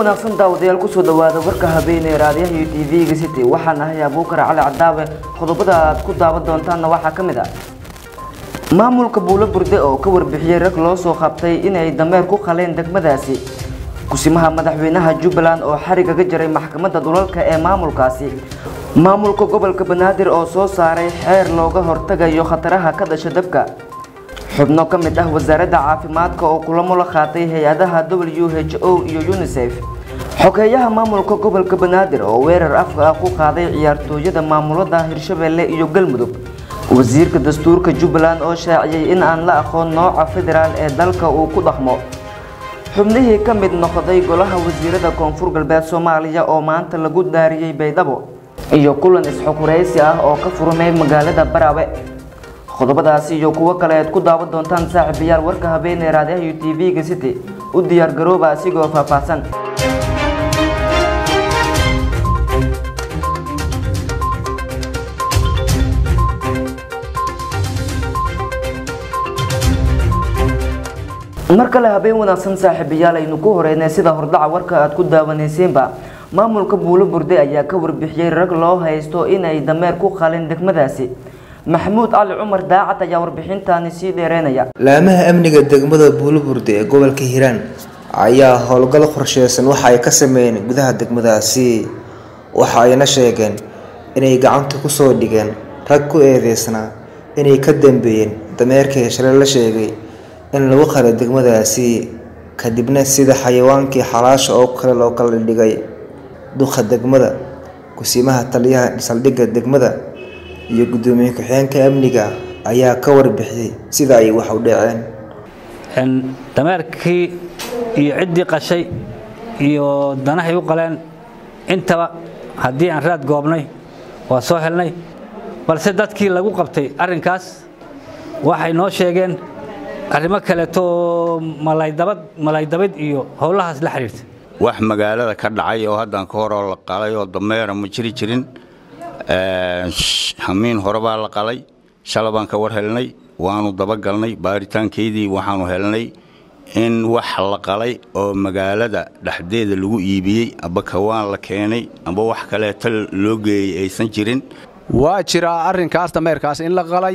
wanaagsan daawadayaal ku soo dhawaada warka habeenay raadiyaha iyo TV-ga City waxaan ahay Abuukar Cali Cadaawe qodobada aad ku daawan doontaan waxa kamid ah maamulka Buulo Burde oo ka warbixiyay rag loo soo qabtay inay dameer ku qaleen degmadaasi kusimaha madaxweynaha Jubbaland oo xariga ka jaray maxkamadda dhulalka ee maamulkaasi maamulka gobolka Banaadir oo soo saaray xeer looga hortagayo khataraha ka dhasha dabka xubno ka mid ah wasaaradda caafimaadka oo kulamo la qaatay hay'adaha WHO iyo UNICEF xogeeyaha maamulka gobolka Banaadir oo weerar afka ku qaaday ciyaartooyada maamulada Hirshabelle iyo Galmudug wasiirka dastuurka Jubbaland oo shaaciyay in aan la aqoon nooca federaal ee dalka uu ku dhaqmo xubnihii ka mid noqday golaha wasiirada koonfur galbeed Soomaaliya oo maanta lagu daariyay Baydhabo iyo kulan isxukureysi ah oo ka furmay magaalada Baraawe qodobadaasi iyo kuwa kale aad ku daawan doontaan saaxiibayaal warka habeenay raadiyaha iyo TV-ga City u diyaar garooba asigoo faahfaahsan markale habeen wanaagsan saaxiibayaal aynu ku horeynay sida hordhaca warka aad ku daawaneyseenba maamulka Buulo Burde ayaa ka warbixiyay rag loo haysto inay dameer ku qaleen degmadaasi محمود علي عمر داعت ayaa warbixintaani sii dheereynaya laamaha amniga degmada Buulo Burde ee gobolka Hiiraan ayaa howlgal qorsheysan waxa ay ka sameeyeen gudaha degmadaasi waxa ayna sheegeen inay gacanta ku soo dhigeen rag ku eedeysna inay ka dambeeyeen dameerkii shalay la sheegay in lagu qaro degmadaasi kadibna sida xayawaankii xalaasha oo kale loo kala dhigay duqa degmada kusimaha taliyaha saldhigga degmada iyo gudoomiye ku-xigeenka amniga ayaa ka warbixiyay sida ay wax u dhaceen dameerkii iyo cidii qashay iyo danahay u qaleen intaba hadii aan raad goobnay waa soo helnay balse dadkii lagu qabtay arinkaas waxay noo sheegeen arrimo kale to malaydabad iyo howlahaas la xiriirta wax magaalada ka dhacay oo hadan ka hor la qalay oo dameer ma jirin hamiin horeba la qalay shalaban ka war helnay waanu daba galnay baaritaankeedii waxaanu helnay in wax la qalay oo magaalada dhaxdeeda lagu iibiyay aba kawaan la keenay aba wax kale tal loo geeyay aysan jirin waa jira arinkaas dameerkaas in la qalay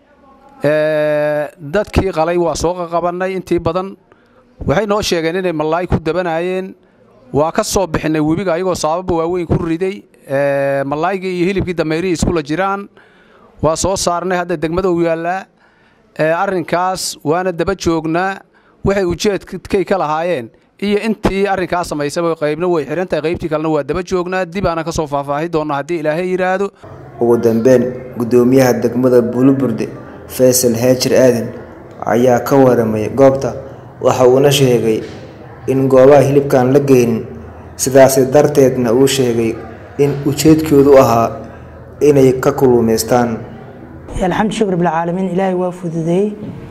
dadkii qalay waa soo qabanay intii badan waxay noo sheegeen inay malaay ku dabanayeen waa ka soo bixinay webiga ayagoo sabab waaweyn ku riday malaayga iyo hilibkii dameerii isku la jiraan waa soo saarnay hadda degmada u yaala arinkaas waana daba joognaa waxay ujeedkay ka lahaayeen iyo intii arinkaas samaysay qaybna way xirantay qaybtii kalena waa daba joognaa dib aan ka soo faahfaahi doona hadii Ilaahay yiraahdo ugu dambeyn gudoomiyaha degmada Buulo Burde Faisal Haajir Aadan ayaa ka waramay goobta waxa uu na sheegay in goobaha hilibkan la geeynin sidaas darteedna uu sheegay in ujeedkoodu ahaa inay ka kulumeystaan alxamdu shukr bil caalamiin ilaahay waa fududeey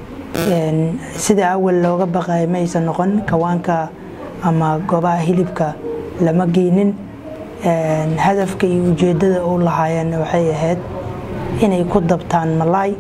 sida awal looga baqay maysan noqon kawaanka ama goobaha hilibka lama geenin hadafka iyo ujeedada uu lahaayeen waxay ahayd inay ku dabtaan malaay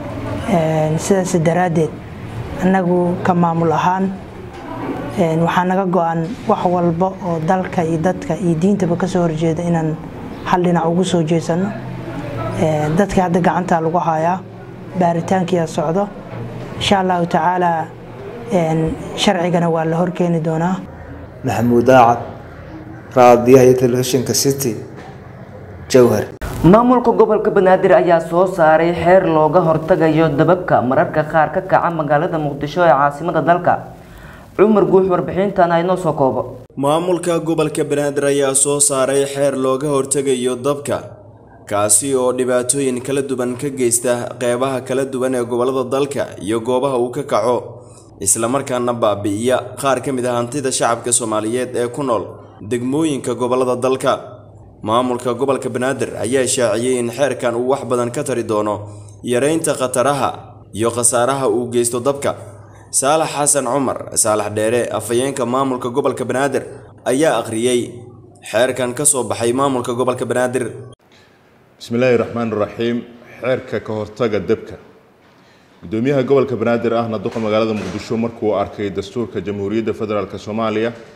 sidaas daraadeed annagu ka maamul ahaan waxaa naga go'an wax walba oo dalka iyo dadka iyo diintaba ka soo horjeeda inaan hal dhinac ugu soo jeesano dadka hadda gacanta lagu hayaa baaritaankiya socdo insha Allah taala sharcigana waa la horkeeni doonaa Maxamuud Daacad raadiyaha telefishinka City Jowhar maamulka gobolka Banaadir ayaa soo saaray xeer looga hortagayo dababka mararka qaar ka kaca magaalada Muqdisho ee caasimadda dalka Umar Guux warbixintan ay noo soo koobo maamulka gobolka Banaadir ayaa soo saaray xeer looga hortagayo dabka kaasi oo dhibaatooyin kala duwan ka geysta qeybaha kala duwan ee gobolada dalka iyo goobaha uu ka kaco isla markaana baabi'iya qaar ka mid ah hantida shacabka Soomaaliyeed ee ku nool degmooyinka gobolada dalka maamulka gobolka Banaadir ayaa shaaciyay in xeerkan uu wax badan ka tari doono yareynta khataraha iyo khasaaraha uu geysto dabka Saalax Xasan Cumar Saalax Dheere afayeenka maamulka gobolka Banaadir ayaa akhriyay xeerkan ka soo baxay maamulka gobolka Banaadir Bismillahir Rahmanir Rahiim xeerka ka hortaga dabka gudoomiyaha gobolka Banaadir ahna duqa magaalada Muqdisho markuu arkay dastuurka Jamhuuriyadda Federaalka Soomaaliya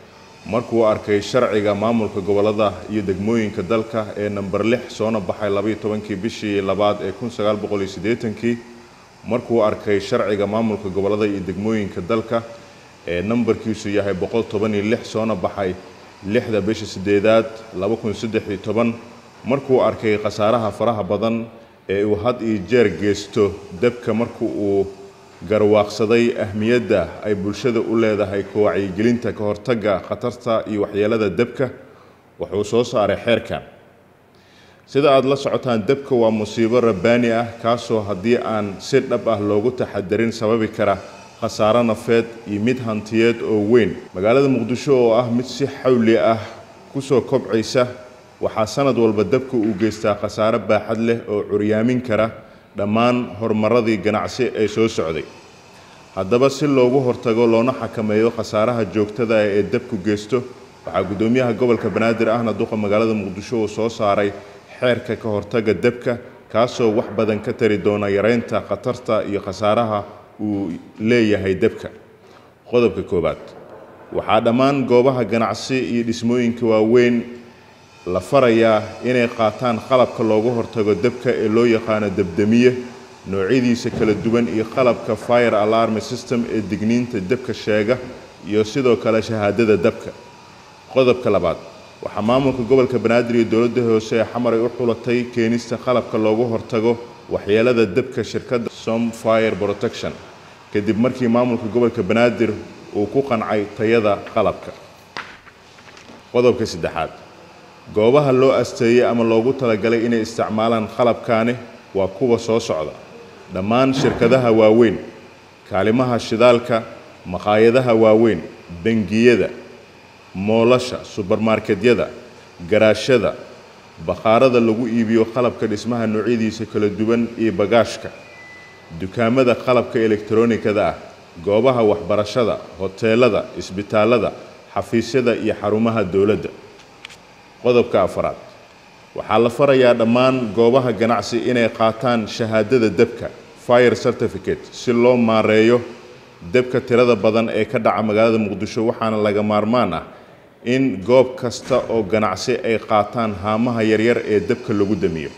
markuu arkay sharciga maamulka gobolada iyo degmooyinka dalka ee number 6 soona baxay 12 bishii 2 ee 1980 markuu arkay sharciga maamulka gobolada iyo degmooyinka dalka ee numberkiisu yahay 116 soona baxay 6 bishii 8 2013 markuu arkay khasaaraha faraha badan ee uu had iyo jeer geysto dabka markuu uu garwaaqsaday ahmiyadda ay bulshada u leedahay ku wacyigelinta ka hortagga khatarta iyo waxyeelada dabka wuxuu soo saaray xeerkan sida aad la socotaan dabka waa musiibo rabbaani ah kaasoo haddii aan si dhab ah loogu taxadarin sababi kara khasaaro nafeed iyo mid hantiyeed oo weyn magaalada muqdisho oo ah mid si xawli ah ku soo kobcaysa waxaa sanad walba dabka uu geystaa khasaaro baaxad leh oo curyaamin kara dhammaan horumaradii ganacsi ee soo socday haddaba si loogu hortago loona xakameeyo khasaaraha joogtada ah ee dabku geysto waxaa gudoomiyaha gobolka banaadir ahna duqa magaalada muqdisho uu soo saaray xeerka ka hortagga dabka kaasoo wax badan ka tari doona yareynta khatarta iyo khasaaraha uu leeyahay dabka qodobka koobaad waxaa dhammaan goobaha ganacsi iyo dhismooyinka waaweyn la farayaa inay qaataan qalabka loogu hortago dabka ee loo yaqaan dabdamiye noocyadiisa kala duwan iyo qalabka fire alarm system ee digniinta dabka sheega iyo sidoo kale shahaadada dabka qodobka labaad waxaa maamulka gobolka banaadir iyo dowladda hoose ee xamar ay u xulatay keenista qalabka loogu hortago waxyeelada dabka shirkadda Som Fire Protection kadib markii maamulka gobolka banaadir uu ku qancay tayada qalabka qodobka saddexaad goobaha loo asteeyay ama loogu talagalay inay isticmaalaan qalabkaani waa kuwa soo socda dhammaan shirkadaha waaweyn kaalimaha shidaalka maqaayadaha waaweyn bangiyada moolasha supermarketyada garaashada bakhaarada lagu iibiyo qalabka dhismaha noocyadiisa kala duwan iyo bagaashka dukaamada qalabka elektaroonikada ah goobaha waxbarashada hoteelada isbitaalada xafiisyada iyo xarumaha dowladda qodobka afraad waxaa la farayaa dhammaan goobaha ganacsi inay qaataan shahaadada dabka fire certificate si loo maareeyo dabka tirada badan ee ka dhaca magaalada muqdisho waxaana laga maarmaan ah in goob kasta oo ganacsi ay qaataan haamaha yaryar ee dabka lagu damiyo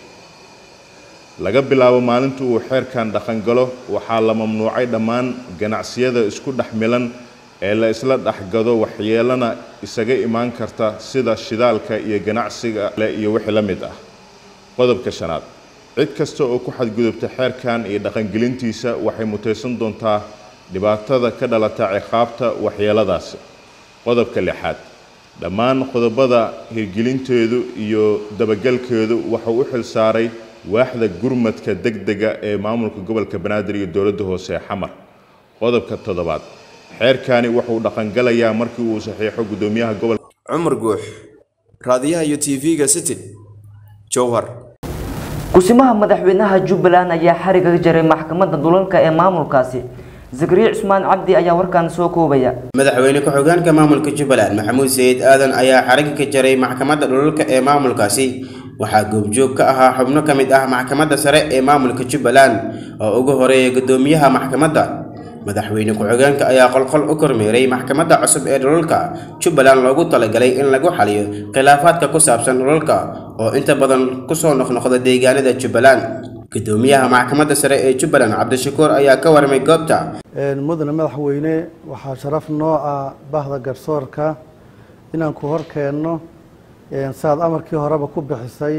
laga bilaabo maalinta uu xeerkan dhaqan galo waxaa la mamnuucay dhammaan ganacsiyada isku dhex milan ee la isla dhaxgado waxyeelana isaga imaan karta sida shidaalka iyo ganacsiga iyo wixii la mid ah qodobka shanaad cid kasta oo ku xadgudubta xeerkan iyo dhaqangelintiisa waxay muteysan doontaa dhibaatada ka dhalata ciqaabta waxyeeladaasi qodobka lixaad dhammaan qodobada hirgelinteedu iyo dabagalkeedu waxa uu xil saaray waaxda gurmadka degdega ee maamulka gobolka banaadir iyo dowladda hoose ee xamar qodobka toddobaad xeerkani wuxuu dhaqan galayaa markii uu saxiixo gudoomiyaha gobolka Cumar Guux raadiyaha iyo TV-ga City Jowhar kusimaha madaxweynaha Jubbaland ayaa xariga jaray maxkamadda dhulalka ee maamulkaasi Zakariya Usmaan Cabdi ayaa warkan soo koobaya madaxweyne ku-xigeenka maamulka Jubbaland Maxamuud Sayid Aadan ayaa xariga ka jaray maxkamadda dhulalka ee maamulkaasi waxaa goobjoog ka ahaa xubno ka mid ah maxkamadda sare ee maamulka Jubbaland oo ugu horeeyay gudoomiyaha maxkamadda madaxweyne ku-xigeenka ayaa qolqol u kormeeray maxkamadda cusub ee dhulalka Jubbaland loogu talagalay in lagu xaliyo khilaafaadka ku saabsan dhulalka oo inta badan ku soo noqnoqda deegaanada Jubbaland gudoomiyaha maxkamadda sare ee Jubbaland Cabdishakuur ayaa ka warmay goobta mudane madaxweyne waxaa sharaf noo ah bahda garsoorka inaan ku hor keenno saad amarkii horeba ku bixisay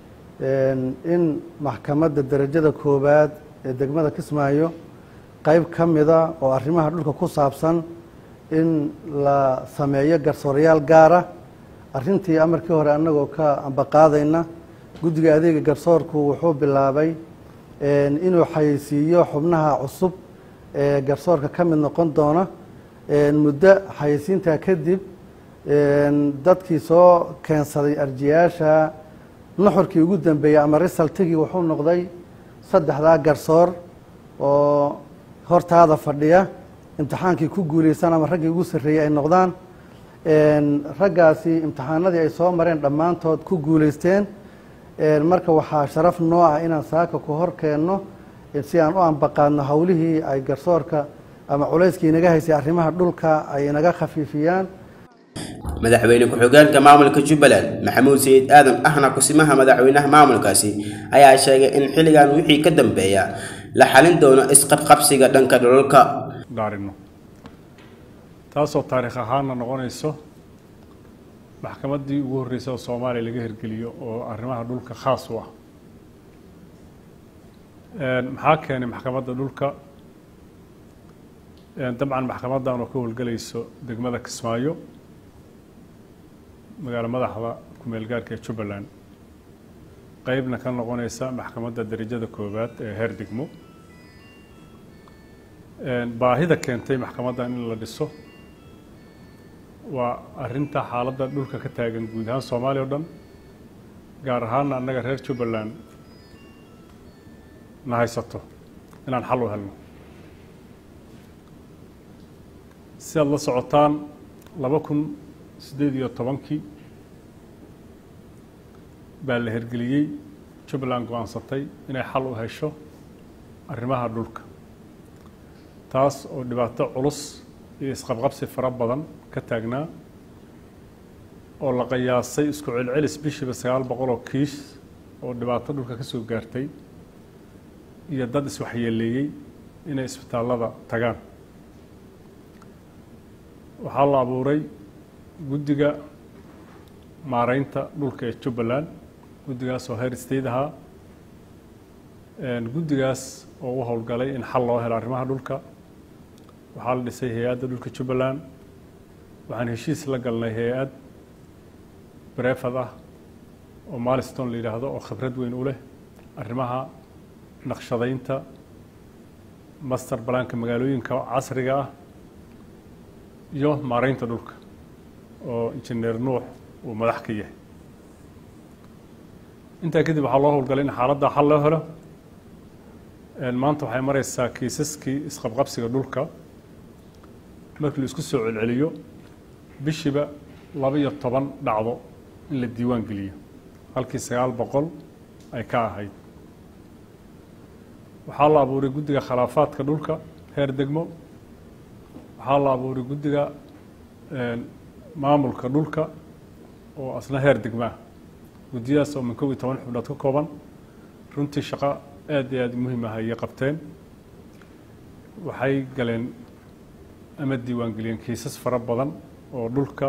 in maxkamadda darajada koobaad ee degmada Kismaayo qayb ka mida oo arrimaha dhulka ku saabsan in la sameeyo garsoorayaal gaar ah arrintii amarkii hore annagoo ka ambaqaadayna guddiga adeega garsoorku wuxuu bilaabay inuu xayeysiiyo xubnaha cusub ee garsoorka ka mid noqon doona muddo xayeysiintaa kadib dadkii soo keensaday arjiyaasha nuxurkii ugu dambeeyay ama resultigii wuxuu noqday 3 garsoor oo hortaada fadhiya imtixaankii ku guuleysan ama raggii ugu sarreeyay ay noqdaan raggaasi imtixaanadii ay soo mareen dhammaantood ku guuleysteen marka waxaa sharaf noo ah inaan saaka ku hor keenno si aan u ambaqaadno howlihii ay garsoorka ama culayskii inaga haysay arrimaha dhulka ay inaga khafiifiyaan madaxweyne ku-xigeenka maamulka Jubbaland Maxamuud Sayid Aadan ahna kusimaha madaxweynaha maamulkaasi ayaa sheegay in xilligan wixii ka dambeeya la xalin doono isqabqabsiga dhanka dhulalka daarino taasoo taariikh ahaan noqonayso maxkamaddii ugu horreysay oo Soomaaliya laga hirgeliyo oo arrimaha dhulka khaas u ah maxaa keenay maxkamadda dhulka dabcan maxkamaddan oo ka howlgalayso degmada Kismaayo magaalo madaxda ku meel gaarka ee Jubbaland qaybna ka noqonaysa maxkamadda darajada koowaad ee heer degmo baahida keentay maxkamaddan in la dhiso waa arrinta xaaladda dhulka ka taagan guud ahaan Soomaaliya oo dhan gaar ahaan annaga reer Jubbaland na haysato inaan xal u helno si aad la socotaan 2018 baa la hirgeliyey Jubbaland go'aansatay inay xal u hesho arrimaha dhulka taas oo dhibaato culus iyo isqabqabsi fara badan ka taagnaa oo la qiyaasay isku celcelis bishiiba 900 oo kiis oo dhibaato dhulka ka soo gaartay iyo dad iswaxyeeleeyay inay isbitaalada tagaan waxaa la abuuray guddiga maareynta dhulka ee Jubbaland guddigaas oo heer state ahaa guddigaas oo u howlgalay in xal loo helo arrimaha dhulka waxaa la dhisay hay'adda dhulka Jubbaland waxaan heshiis la galnay hay'ad bareefad ah oo Milestone la yiraahdo oo khibrad weyn u leh arrimaha naqshadaynta master plan-ka magaalooyinka casriga ah iyo maareynta dhulka oo injineer Nuux uu madax ka yahay intaa kadib waxaa loo howlgalay in xaaladda xal loo helo maanta waxay maraysaa kiisaskii isqabqabsiga dhulka markii la isku soo celceliyo bishiiba 12 dhacdo in la diiwaan geliyo halkii 900 ay ka ahayd waxaa la abuuray guddiga khilaafaadka dhulka heer degmo waxaa la abuuray guddiga maamulka dhulka oo asna heer degmo ah guddiyaas oo min 12 xubnood ka kooban runtii shaqo aad iyo aad muhiim ah ay qabteen waxay galeen ama diiwaan geliyeen kiisas fara badan oo dhulka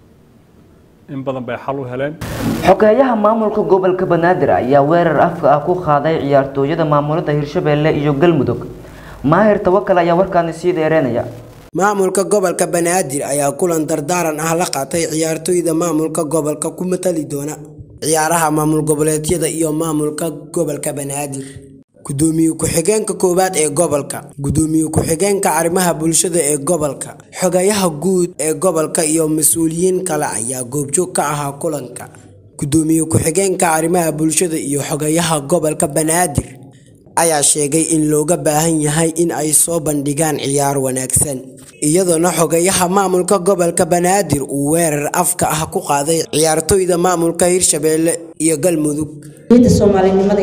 in badan bay xal u heleen xogeeyaha maamulka gobolka Banaadir ayaa weerar afka ah ku qaaday ciyaartooyada maamulada Hirshabelle iyo Galmudug Maahir Tawakkal ayaa warkaan sii dheereynaya maamulka gobolka Banaadir ayaa kulan dardaaran ah la qaatay ciyaartooyda maamulka gobolka ku matali doona ciyaaraha maamul goboleedyada iyo maamulka gobolka Banaadir gudoomiye ku-xigeenka koowaad ee gobolka gudoomiye ku-xigeenka arrimaha bulshada ee gobolka xogayaha guud ee gobolka iyo mas'uuliyiin kale ayaa goobjoog ka ahaa kulanka gudoomiye ku-xigeenka arrimaha bulshada iyo xogayaha gobolka Banaadir ayaa sheegay in looga baahan yahay in ay soo bandhigaan ciyaar wanaagsan iyadoo xogayaha maamulka gobolka Banaadir uu weerar afka ah ku qaaday ciyaartooyda maamulka Hirshabelle iyo Galmudug Soomaalinimada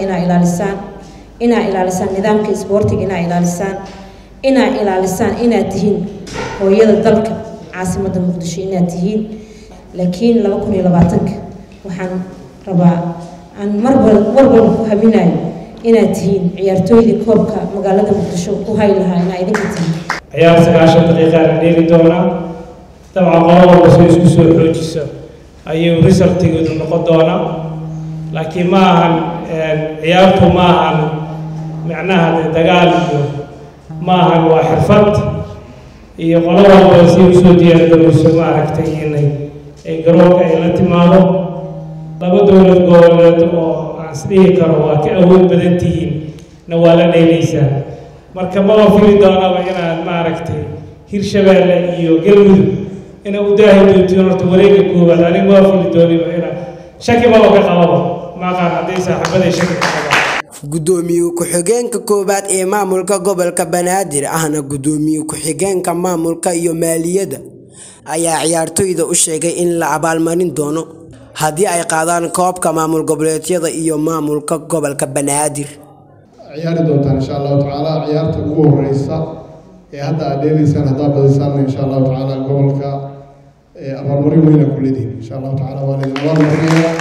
inaa ilaalisaan nidaamka isboortiga inaa ilaalisaan inaad tihiin hooyada dalka caasimadda Muqdisho inaad tihiin laakiin 2020 waxaan rabaa aan mar walba ku haminayo inaad tihiin ciyaartooyda koobka magaalada Muqdisho ku hay lahaa inaa idinka tihiin ciyaar 9 daqiiqo aan dheeli doonaa dabcan qolada soo isku soo xoojiso ayuu resultigeedu noqon doonaa laakiin ma ahan ciyaartu ma ahan macnaha dagaal iyo ma ahan waa xirfad iyo qolada si u soo diyaargarowso ma aragtay inay garoonka ay la timaado laba dowlad goboleed oo aan isdhihi karo waa ka awood badan tihiin na waa la dheelaysaa marka ma fili doonaba inaad ma aragtay Hirshabelle iyo Galmudug inay u daahi doontiin horta wareegga koowaad aniga waa fili dooniba inaa shaki ma ka qababa ma qaan haday saaxiibaday shaki ka qabaan gudoomiye ku-xigeenka koowaad ee maamulka gobolka Banaadir ahna gudoomiye ku-xigeenka maamulka iyo maaliyadda ayaa ciyaartooyda u sheegay in la abaalmarin doono haddii ay qaadaan koobka maamul goboleedyada iyo maamulka gobolka Banaadir ciyaari doontaan insha Allah taala ciyaarta ugu horeysa ee hadda adeelaysan hadda badisaan insha Allah taala gobolka abaalmarin weyna ku leedihin insha allahu tacaala waa laydin abaalmarinayaa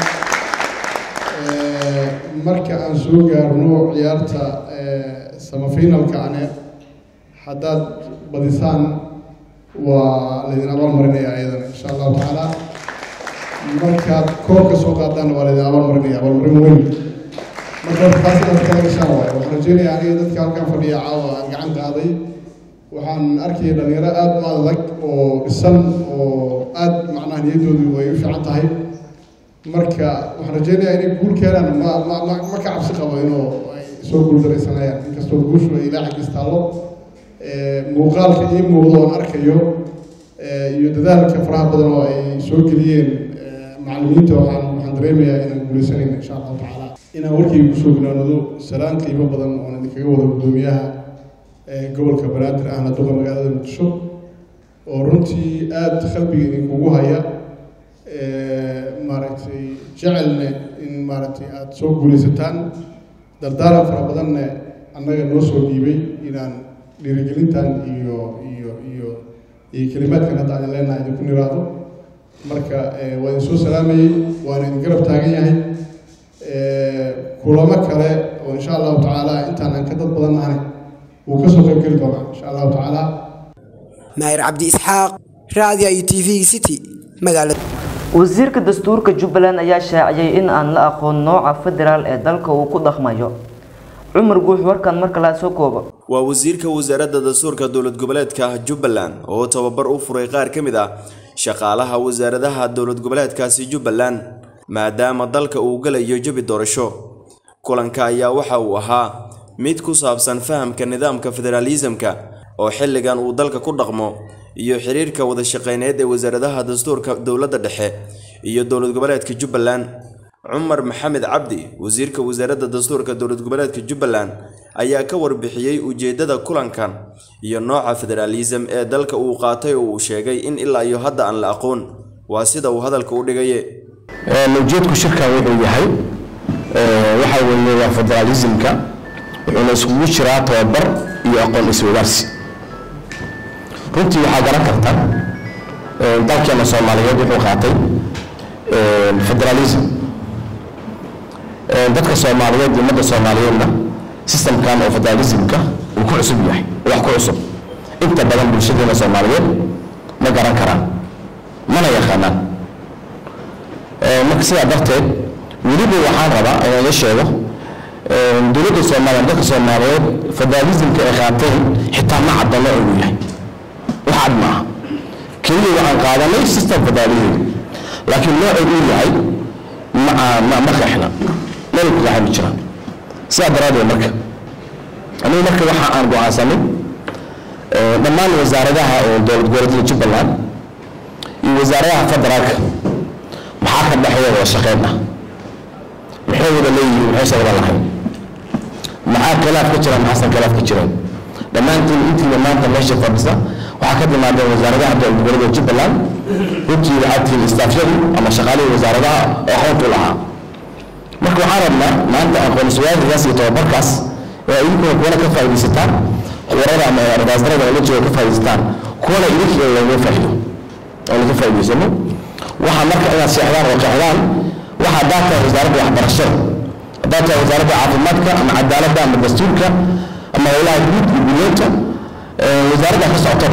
marka aan soo gaarno ciyaarta samafinalka ane haddaad badisaan waa laydin abaalmarinayaa ayadana insha allahu tacaala markaad koobka soo qaadaan waa laydin abaalmarinaya abaalmarin weyn marka taas inaad kala gashaan waayo waxaan rajeynayaa aniga dadka halkan fadhiya caawa aan gacan qaaday waxaan arkaya dhalinyaro aada u adag oo dhisan oo aada macnaha niyaddoodu ay u fiican tahay marka waxaan rajeynayaa inay guul keenaan ma ka cabsi qabo inuu ay soo guuldaraysanayaan inkastoo guushu ay ilaa xaggiis taallo muuqaalka ii muuqdo oon arkayo iyo dadaalka faraha badan oo ay soo geliyeen macallimiinta waxaan dareemayaa inaan guulaysanayna insha allahu tacaala inaan warkayga kusoo gulaanado salaan qiimo badan oon idinkaga wada guddoomiyaha gobolka banaadir ahna duqa magaalada muqdisho oo runtii aada qalbiga idinkugu haya maaragtay jecelne in maaragtay aada soo guulaysataan dardaaran fara badanne annaga noo soo dhiibay inaan dhiirigelintan iyo kelimaadkan hadda aan leenahay idinku niraado marka waa idin soo salaamayey waana idin garab taagan yahay kulamo kale oo insha allahu tacaala intaan aan ka dad badan nahay wuu ka soo qayb geli doonaa insha allahu tacaala maahir cabdi isxaaq raadiyo iyo tv city magaalada wasiirka dastuurka Jubbaland ayaa shaaciyay in aan la aqoon nooca federaal ee dalka uu ku dhaqmayo Umar Guux warkan marka la soo koobo waa wasiirka wasaaradda dastuurka dowlad goboleedka Jubbaland oo tababar u furay qaar ka mid ah shaqaalaha wasaaradaha dowlad goboleedkaasi Jubbaland maadaama dalka uu galayo jabi doorasho kulanka ayaa waxa uu ahaa mid ku saabsan fahamka nidaamka federalismka oo xilligan uu dalka ku dhaqmo iyo xiriirka wada shaqeyneed ee wasaaradaha dastuurka dowladda dhexe iyo dowlad goboleedka Jubbaland Umar Maxamed Cabdi wasiirka wasaaradda dastuurka dowlad goboleedka Jubbaland ayaa ka warbixiyay ujeedada kulankan iyo nooca federalism ee dalka uu qaatay oo uu sheegay in ilaa iyo hadda aan la aqoon waa sida uu hadalka u dhigay ujeedku shirka wuxuu yahay waxa weeye waa federalismka wuxuuna isugu jiraa tababar iyo aqoon isweydaarsi runtii waxaa garan karta dalkeena Soomaaliyeed wuxuu qaatay federalism dadka Soomaaliyeed iyo ummadda Soomaaliyeedna systemkan oo federalismka uu ku cusub yahay wax ku cusub inta badan bulshada Soomaaliyeed ma garan karaan mana yaqaanaan marka sidaa darteed weliba waxaan rabaa inaan la sheego dowladda Soomaaliyeed dadka Soomaaliyeed federalismka ay qaateen xitaa ma cadana uu yahay wax cad maaha kaliya waxaan qaadanay system federalism laakiin nooca uu yahay ma qeexna meel ku gacan jira sidaa daraadeed marka waxa aan go'aansanay dhammaan wasaaradaha dowlad goboleedka Jubbaland iyo wasaaradaha federaalka maxaa ka dhaxeeya wada shaqeyn ah maxay wada leeyihiin waxay wada lahayn maxaa khilaaf ka jira maxaa khilaaf ka jira dhammaantiin intii maanta meesha fadhisa waxaa ka timaadeen wasaaradaha dowlad goboleedka Jubbaland runtii waxaa tihiin istaafyadu ama shaqaalihii wasaaradaha oo aqoonta u lahaa marka waxaan rabnaa maanta aqoon-is-weydaarsigaas iyo tababarkaas ee idinkuna kuwana ka faa'iidaysataan xurada ama ardaasdarada la jooga ka faa'iidaystaan kuwana idinka looga faa'iido oo laga faa'iidaysano waxaa marka inaad seexdaan oo qeexdaan waxaa daata wasaaradda waxbarashada daata wasaaradda caafimaadka ama cadaaladda ama dastuurka ama howlaha guud iyo guryeenta wasaaradda ka socota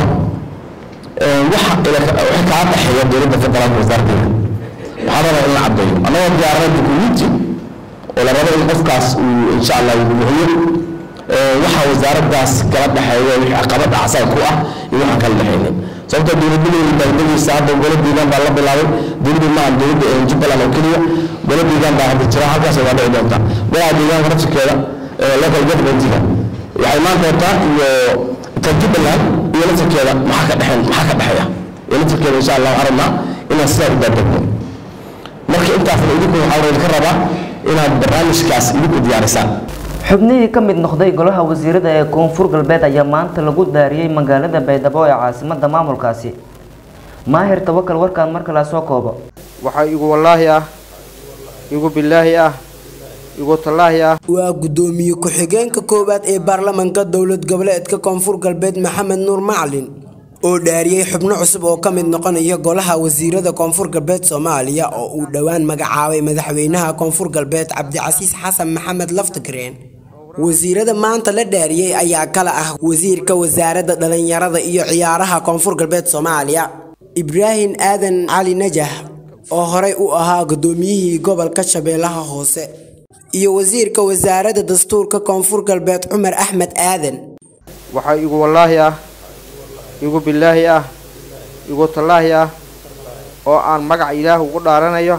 waxa kaa dhaxeeya dowladda federaalka wasaaraddeeda waxaa rabaa in la caddeeyo annagoo diyaarinay dukumiinti oo la rabo in qofkaas uu insha allah uu buuxiyo waxa wasaaraddaas kala dhaxeeya wixii caqabad acsaab ku ah iyo waxaan kala dhaxeynay sababta dowladda baahidadiisa hadda golo deegaan baa la bilaabay dowladda ma dowladda Jubbaland oo keliya golo deegaan baa hadda jira halkaas waa dhici doonta golaha deegaanka nafsikeeda local government-ga waxay maanta wataa iyo Jubbaland iyo nafsikeeda maxaa ka dhaxeeya iyo nafsikeeda insha allah aragna inaan sidaa u daadegno marka intaas idinku waxaa ka rabaa inaad barnaamijkaas idinku diyaarisaan xubnihii ka mid noqday golaha wasiirada ee koonfur galbeed ayaa maanta lagu daariyay magaalada Baydhabo ee caasimadda maamulkaasi maahir tawakal warkaan marka la soo koobo waxa igu wallaahi ah igu billaahi ah igu tallaahi ah waa gudoomiye ku-xigeenka koowaad ee baarlamaanka dowlad goboleedka koonfur galbeed Maxamed Nuur Macalin oo dhaariyay xubno cusub oo ka mid noqonaya golaha wasiirada Koonfur Galbeed Soomaaliya oo uu dhawaan magacaabay madaxweynaha Koonfur Galbeed Cabdicasiis Xasan Maxamed Laftagreen. wasiirada maanta la dhaariyay ayaa kala ah wasiirka wasaaradda dhalinyarada iyo ciyaaraha Koonfur Galbeed Soomaaliya Ibrahim Aadan Cali Najah oo horey u ahaa gudoomiyihii gobolka Shabeellaha Hoose iyo wasiirka wasaaradda dastuurka Koonfur Galbeed Cumar Axmed Aadan. waxa igu wallaahi ah igu billaahi ah igu tallaahi ah oo aan magac Ilaah ugu dhaaranayo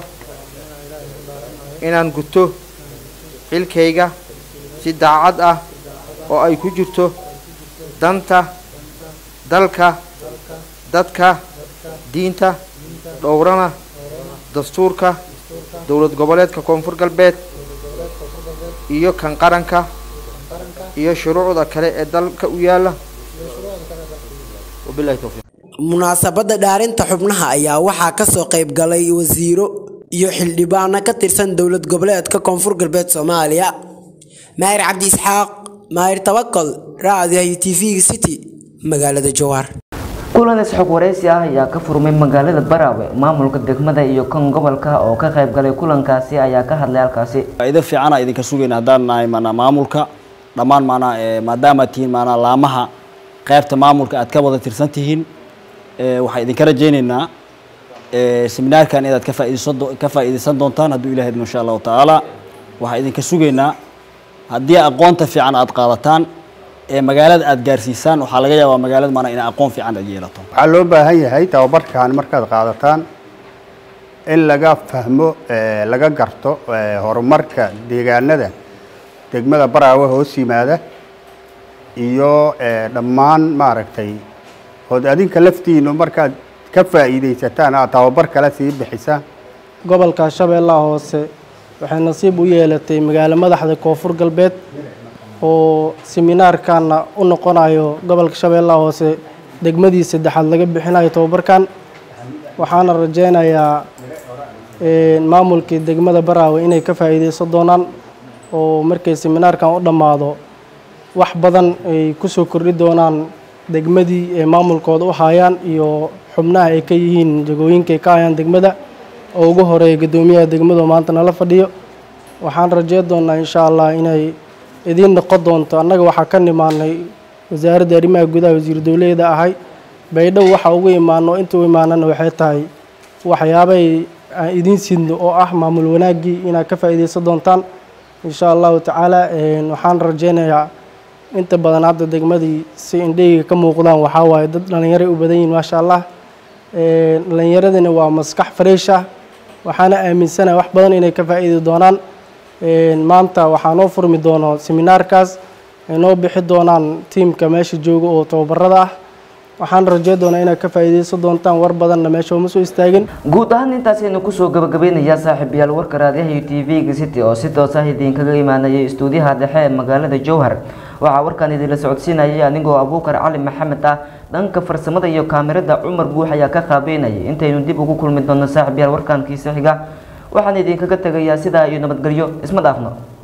inaan guto xilkayga si daacad ah oo ay ku jirto danta dalka dadka diinta dhowrana dastuurka dowlad goboleedka Koonfur Galbeed iyo kan qaranka iyo shuruucda kale ee dalka u yaala. wabillahi tawfiiq. munaasabada dhaarinta xubnaha ayaa waxaa ka soo qayb galay wasiiro iyo xildhibaano ka tirsan dowlad goboleedka Koonfur Galbeed Soomaaliya. Maayir Cabdi Isxaaq, Maayir Tawakkal, Raadiyaha TV City, magaalada Jowhar. kulan isxog wareysi ah ayaa ka furmay magaalada Baraawe maamulka degmada iyo kan gobolka oo ka qayb galay kulankaasi ayaa ka hadlay halkaasi. faa'iido fiican ay idinka sugayna hadaan nahay maamulka dhamaan maadaama tiin laamaha qaybta maamulka aad ka wada tirsan tihiin waxa idinka rajaynaynaa seminaarkan inaad ka faa'iideysan doontaan hadduu Ilaahay insha Allah taala waxa idinka sugaynaa haddii aqoonta fiican aad qaadataan magaalada aad gaarsiisaan waxa laga yaabaa magaalada in aqoon fiican ay yeelato. waxa loo baahan yahay tababarkan markaad qaadataan in laga fahmo laga garto horumarka deegaanada degmada Baraawe hoos yimaada iyo dhammaan maaragtay oo adinka laftiinu markaad ka faa'iideysataan aad tababar kala sii bixisaan. gobolka Shabeellaha Hoose waxay nasiib u yeelatay magaalo madaxda Koonfur Galbeed oo seminaarkan u noqonayo gobolka Shabeellaha Hoose degmadii saddexaad laga bixinayo tababarkan. waxaan rajaynayaa maamulkii degmada Baraawe inay ka faa'iideysan doonaan oo markay seminaarkan u dhamaado wax badan ay ku soo kordhi doonaan degmadii ee maamulkooda u hayaan iyo xubnaha ay ka yihiin jagooyinka ay ka hayaan degmada oo ugu horeeya gudoomiyaha degmada maanta nala fadhiyo. waxaan rajayn doonaa insha Allah inay idin noqon doonto. annaga waxa ka nimaanay wasaaradda arrimaha gudaha wasiir dawladda ahay baydhow waxa ugu imaano intuu imaanana waxay tahay waxyaabay idin sidno oo ah maamul wanaagii inaad ka faa'iideysan doontaan insha Allah taala. waxaan rajaynayaa inta badan hadda degmadii si indheyga ka muuqdaan waxa waaye dad dhalinyaro u badan yihiin maasha Allah. dhalinyaradana waa maskax fresh ah waxaana aaminsanahay wax badan inay ka faa'iidi doonaan. maanta waxaa noo furmi doono seminaarkaas ay noo bixi doonaan tiimka meesha jooga oo tababarada ah. waxaan rajayn doonaa inaad ka faa'iideysan doontaan war badanna meesha uma soo istaagin. guud ahaan intaasaynu kusoo gabagabeynayaa saaxiibayaal warka raadiyaha TV-ga City oo si toos ah idinkaga imaanayay istuudiyaha dhexe ee magaalada Jowhar. waxaa warkan idinla socodsiinayay anigoo Abuukar Cali Maxamed ah, dhanka farsamada iyo kaamirada Cumar Buux ayaa ka qaabeynayay. intaynu dib ugu kulmi doono saaxiibayaal warkan kiisa xiga waxaan idinkaga tagayaa sidaa iyo nabadgelyo isma dhaafno.